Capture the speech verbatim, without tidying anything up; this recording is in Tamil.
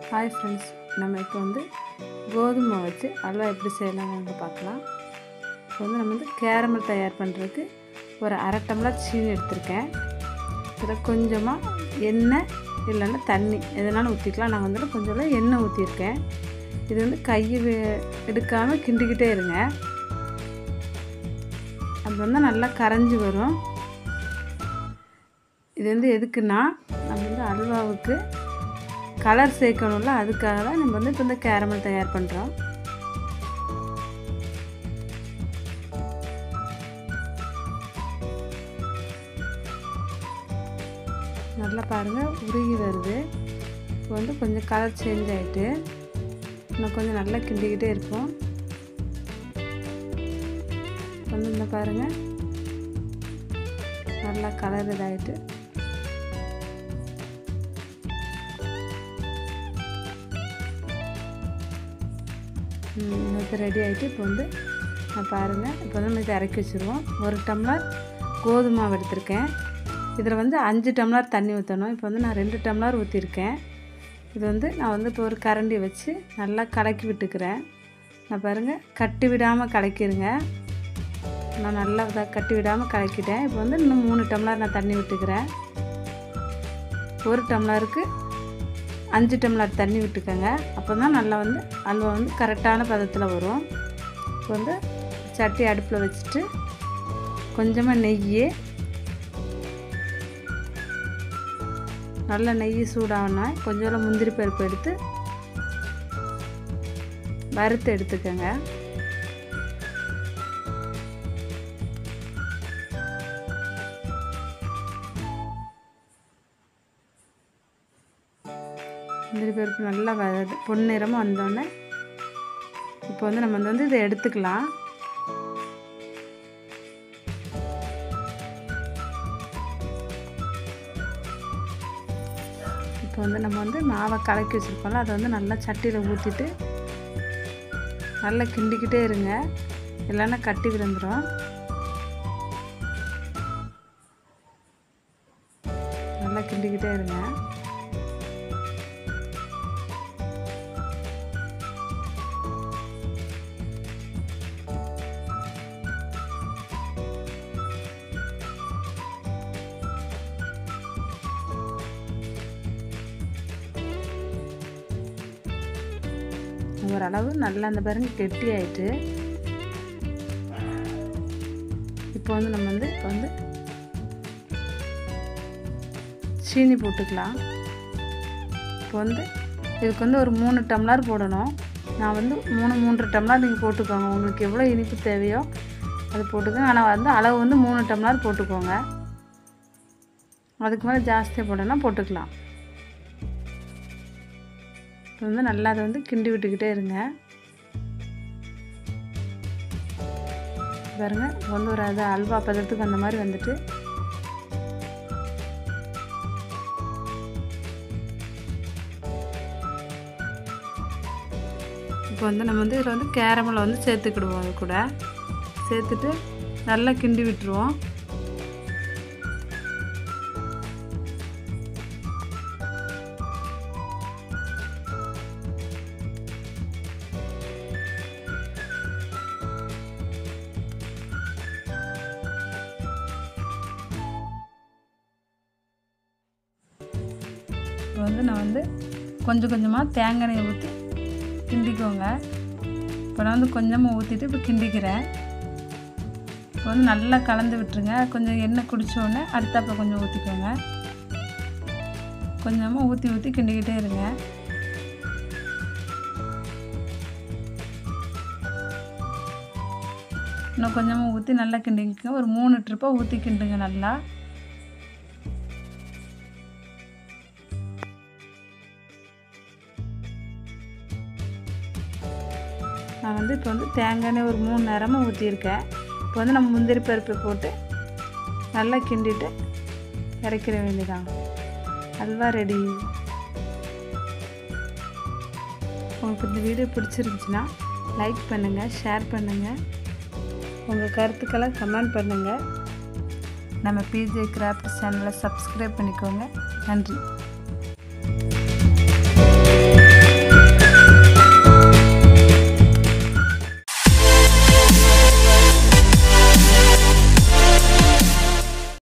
ஹாய் ஃப்ரெண்ட்ஸ், நம்ம இப்போ வந்து கோதுமை வச்சு அல்வா எப்படி செய்யலாம்னு பார்க்கலாம். இப்போ வந்து நம்ம வந்து கேரமல் தயார் பண்ணுறதுக்கு ஒரு அரை டம்ளர் சீனி எடுத்திருக்கேன். இதில் கொஞ்சமாக எண்ணெய் இல்லைன்னா தண்ணி எதனாலும் ஊற்றிக்கலாம். நான் வந்துட்டு கொஞ்சம் எண்ணெய் ஊற்றிருக்கேன். இது வந்து கையை எடுக்காமல் கிண்டிக்கிட்டே இருங்க. அது வந்து நல்லா கரைஞ்சி வரும். இது வந்து எதுக்குன்னா நம்ம வந்து அல்வாவுக்கு கலர் சேர்க்கணும்ல, அதுக்காக தான் நம்ம வந்து இப்போ இந்த கேரமல் தயார் பண்ணுறோம். நல்லா பாருங்கள், உருகி வருது. இப்போ வந்து கொஞ்சம் கலர் சேஞ்ச் ஆகிட்டு இன்னும் கொஞ்சம் நல்லா கிண்டிக்கிட்டே இருக்கும். வந்து இந்த பாருங்கள், நல்லா கலர் இதாகிட்டு இப்போ ரெடி ஆகிட்டு இப்போ வந்து நான் பாருங்கள், இப்போ வந்து நம்ம இதை இறக்கி வச்சுருவோம். ஒரு டம்ளர் கோதுமை மாவு எடுத்திருக்கேன். இதில் வந்து அஞ்சு டம்ளர் தண்ணி ஊற்றணும். இப்போ வந்து நான் ரெண்டு டம்ளர் ஊற்றிருக்கேன். இது வந்து நான் வந்து இப்போ ஒரு கரண்டி வச்சு நல்லா கலக்கி விட்டுக்கிறேன். நான் பாருங்கள், கட்டி விடாமல் கலக்கிடுங்க. நான் நல்லா இதாக கட்டி விடாமல் கலக்கிட்டேன். இப்போ வந்து இன்னும் மூணு டம்ளர் நான் தண்ணி விட்டுக்கிறேன். ஒரு டம்ளருக்கு அஞ்சு டம்ளர் தண்ணி விட்டுக்கோங்க. அப்போ தான் நல்லா வந்து அல்வா வந்து கரெக்டான பதத்தில் வரும். இப்போ வந்து சட்டி அடுப்பில் வச்சுட்டு கொஞ்சமாக நெய், நல்ல நெய் சூடாகனா கொஞ்சம் முந்திரி பருப்பு எடுத்து வறுத்து எடுத்துக்கோங்க. முந்திரி பருப்பு நல்லா வ பொன்னிறமாக வந்தோடனே இப்போ வந்து நம்ம வந்து இதை எடுத்துக்கலாம். இப்போ வந்து நம்ம வந்து மாவை கலக்கி வச்சுருக்கோம்ல, அதை வந்து நல்லா சட்டியில் ஊற்றிட்டு நல்லா கிண்டிக்கிட்டே இருங்க, இல்லைன்னா கட்டி விழுந்துடும். நல்லா கிண்டிக்கிட்டே இருங்க. ஓரளவு நல்லா அந்த பாருங்க கெட்டி ஆயிட்டு இப்போ வந்து நம்ம வந்து இப்போ வந்து சீனி போட்டுக்கலாம். இப்போ வந்து இதுக்கு வந்து ஒரு மூணு டம்ளர் போடணும். நான் வந்து மூணு மூன்றரை டம்ளர் நீங்கள் போட்டுக்கோங்க. உங்களுக்கு எவ்வளோ இனிப்பு தேவையோ அது போட்டுக்கோங்க. ஆனால் வந்து அளவு வந்து மூணு டம்ளர் போட்டுக்கோங்க. அதுக்கு மேலே ஜாஸ்தியாக போடணும்னா போட்டுக்கலாம். இப்போ வந்து நல்லா அதை வந்து கிண்டி விட்டுக்கிட்டே இருங்க. பாருங்க, வந்து ஒரு அது அல்வா பதத்துக்கு அந்த மாதிரி வந்துட்டு இப்போ வந்து நம்ம வந்து இதில் வந்து கேரமலை வந்து சேர்த்துக்கிடுவோம். அது கூட சேர்த்துட்டு நல்லா கிண்டி விட்டுருவோம். இப்போ வந்து நான் வந்து கொஞ்சம் கொஞ்சமாக தேங்காய் எண்ணெய் ஊற்றி கிண்டிக்கோங்க. இப்போ நான் வந்து கொஞ்சமாக ஊற்றிட்டு இப்போ கிண்டிக்கிறேன். இப்போ வந்து நல்லா கலந்து விட்டுருங்க. கொஞ்சம் எண்ணெய் குடித்தோடனே அடுத்தாப்ப கொஞ்சம் ஊற்றிக்கோங்க. கொஞ்சமாக ஊற்றி ஊற்றி கிண்டிக்கிட்டே இருங்க. இன்னும் கொஞ்சமாக ஊற்றி நல்லா கிண்டிங்க. ஒரு மூணு ட்ரிப்பாக ஊற்றி கிண்டுங்க நல்லா. நான் வந்து இப்போ வந்து தேங்காய் எண்ணெய் ஒரு மூணு நேரமாக ஊற்றியிருக்கேன். இப்போ வந்து நம்ம முந்திரி பருப்பு போட்டு நல்லா கிண்டிட்டு இறக்கிற வேண்டியதான். அல்வா ரெடி. உங்களுக்கு இந்த வீடியோ பிடிச்சிருந்துச்சுன்னா லைக் பண்ணுங்கள், ஷேர் பண்ணுங்கள், உங்கள் கருத்துக்களை கமெண்ட் பண்ணுங்கள். நம்ம பிஜே கிராஃப்ட் சேனலை சப்ஸ்கிரைப் பண்ணிக்கோங்க. நன்றி.